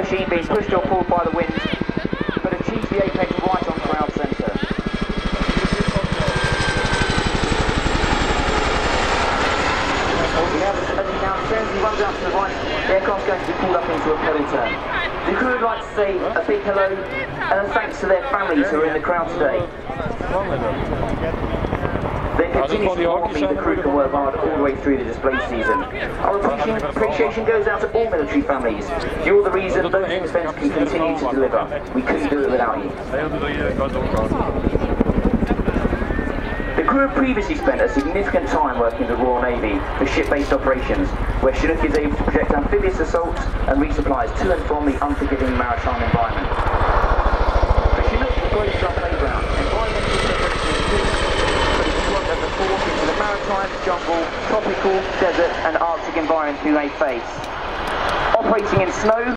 machine being pushed or pulled by the wind, but achieves the apex right on ground centre. As he now turns and runs out to the right, the aircraft's going to be pulled up into a pedal turn. The crew would like to say a big hello and a thanks to their families who are in the crowd today. They continue to warn me the crew can work hard all the way through the display season. Our appreciation goes out to all military families. You're the reason those events can continue to deliver. We couldn't do it without you. The crew have previously spent a significant time working with the Royal Navy for ship-based operations, where Chinook is able to project amphibious assaults and resupplies to and from the unforgiving maritime environment. The Chinook deploys our playground, environmental preparation is key, but it's work as a force into the maritime, jungle, tropical, desert and Arctic environments we may face. Operating in snow,